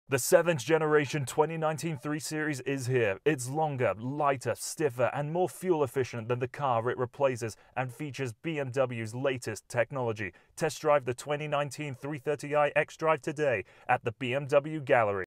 The 7th generation 2019 3 Series is here. It's longer, lighter, stiffer, and more fuel efficient than the car it replaces and features BMW's latest technology. Test drive the 2019 330i xDrive today at the BMW Gallery.